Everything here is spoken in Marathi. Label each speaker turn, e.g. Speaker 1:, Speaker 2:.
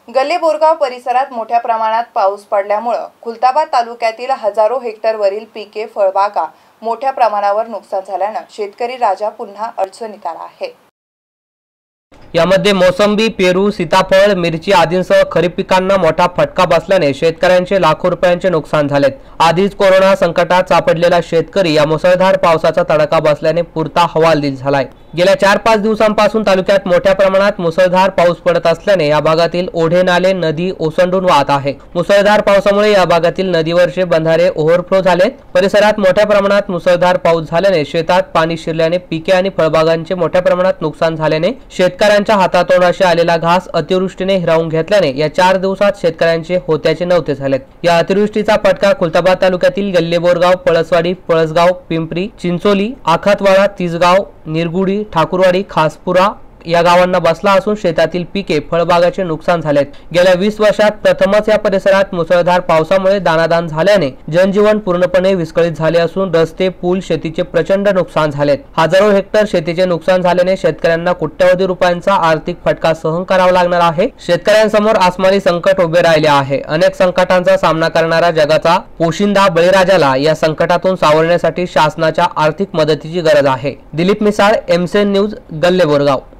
Speaker 1: गल्ले बोरगाव परिसरात मोठ्या प्रमाणात पाऊस पडल्यामुळे खुलताबाद तालुक्यातील हजारो हेक्टरवरील पिके फळबागा मोठ्या प्रमाणावर नुकसान झाल्याने शेतकरी राजा पुन्हा अडचणीत आला आहे।
Speaker 2: यामध्ये मोसंबी, पेरू, सीताफळ, मिरची आदींसह खरीप पिकांना मोठा फटका बसल्याने शेतकऱ्यांचे लाखो रुपयांचे नुकसान झालेत। आधीच कोरोना संकटात सापडलेला शेतकरी या मुसळधार पावसाचा तडाखा बसल्याने पुरता हवालदिल झालाय। गेल्या 4-5 दिवसांपासून तालुक्यात मोठ्या प्रमाणात मुसळधार पाऊस पडत असल्याने या भागातील ओढे नाले नदी ओसंडून वाहत आहे। मुसळधार पावसामुळे या भागातील नदीवरचे बंधारे ओव्हरफ्लो झालेत। परिसरात मोठ्या प्रमाणात मुसळधार पाऊस झाल्याने शेतात पाणी शिरल्याने पिके आणि फळबागांचे मोठ्या प्रमाणात नुकसान झाल्याने शेतकऱ्यांच्या हातातोंडाशी आलेला घास अतिवृष्टीने हिरावून घेतल्याने या 4 दिवसात शेतकऱ्यांचे होत्याचे नव्हते झालेत। या अतिवृष्टीचा फटका खुलताबाद तालुक्यातील गल्ले बोरगाव, पळसवाडी, पळसगाव, पिंपरी, चिंचोली, आखातवाडा, तिसगाव, निरगुडी, ठाकुरवाडी, खासपुरा या गावांना बसला असून शेतातील पिके फळबागाचे नुकसान झालेत। गेल्या 20 वर्षात प्रथमच या परिसरात मुसळधार पावसामुळे दानादान झाल्याने जनजीवन पूर्णपणे विस्कळीत झाले असून रस्ते, पूल, शेतीचे प्रचंड नुकसान झालेत। हजारो हेक्टर शेतीचे नुकसान झाल्याने शेतकऱ्यांना कोट्यवधी रुपयांचा आर्थिक फटका सहन करावा लागणार आहे। शेतकऱ्यांसमोर आसमानी संकट उभे राहिले आहे। अनेक संकटांचा सामना करणारा जगाचा पोशिंदा बळीराजाला या संकटातून सावरण्यासाठी शासनाच्या आर्थिक मदतीची गरज आहे। दिलीप मिसाळ, एमसेन न्यूज, गल्ले बोरगाव।